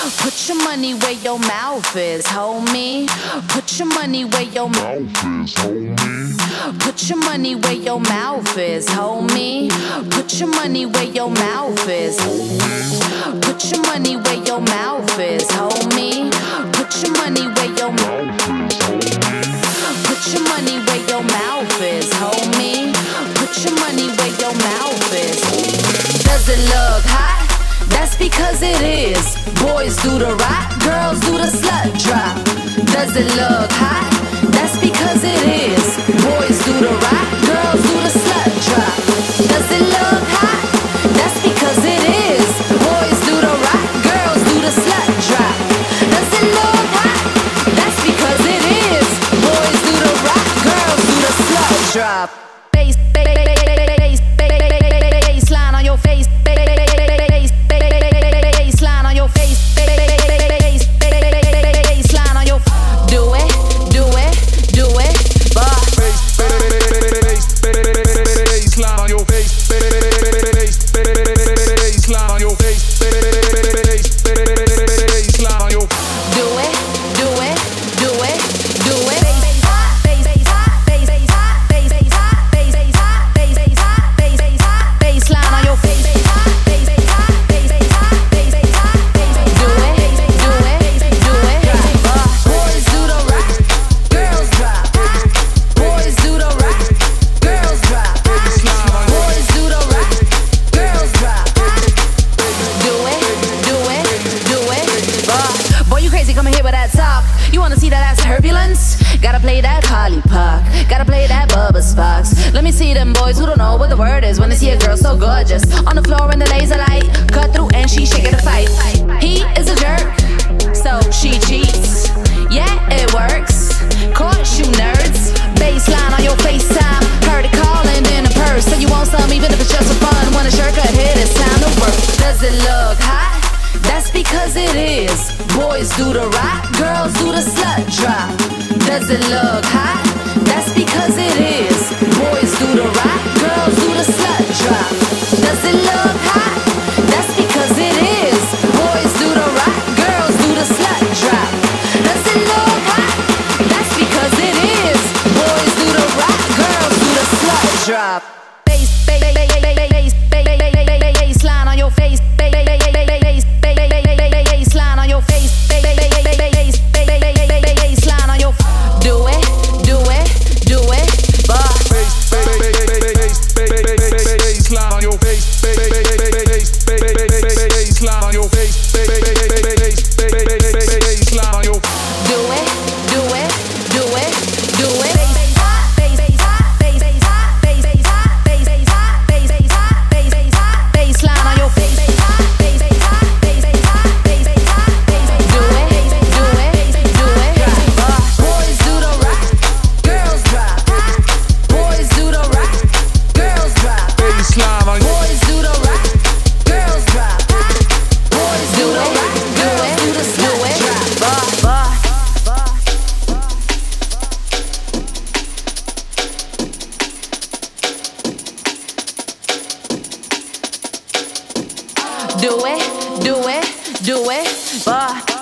Put your money where your mouth is, homie. Put your money where your mouth is, homie. Put your money where your mouth is, homie. Put your money where your mouth is. Put your money where your mouth is, homie. Put your money where your mouth is. Put your money where your mouth is, homie. Put your money where your mouth is. Does it look hot? That's because it is. Boys do the rock, girls do the slut drop. Does it look hot? That's because it is. Boys do the rock, girls do the slut drop. Does it look hot? That's because it is. Boys do the rock, girls do the slut drop. Does it look hot? That's because it is. Boys do the rock, girls do the slut drop. Baseline on your face. Baseline on your face. Baseline on your. Do it, do it, do it. Baseline on your face. Baseline on your face. Baseline on your. Do it, do it, do it, do it. You wanna see that ass turbulence? Gotta play that Polly Pock, gotta play that Bubba Sparks. Let me see them boys who don't know what the word is when they see a girl so gorgeous on the floor in the laser light, cut through and she shaking the fight. He is a jerk, so she cheats. Yeah, it works. Caught you nerds. Baseline on your FaceTime. Heard it calling in a purse. So you want some even if it's just for fun. When a shirt cut hit, it's time to work. Does it look hot? That's because it is. Boys do the rock, girls do the slut drop. Does it look hot? That's because it is. Boys do the rock, girls do the slut drop. Does it look hot? That's because it is. Boys do the rock, girls do the slut drop. Does it look hot? That's because it is. Boys do the rock, girls do the slut drop. Baseline on your face. Baseline on your face. Baseline on your. Do it, do it, do it. Baseline on your face. Baseline on your face. Baseline on your. Do it, do it, do it, do it. Baseline on your face. Do it, do it, do it.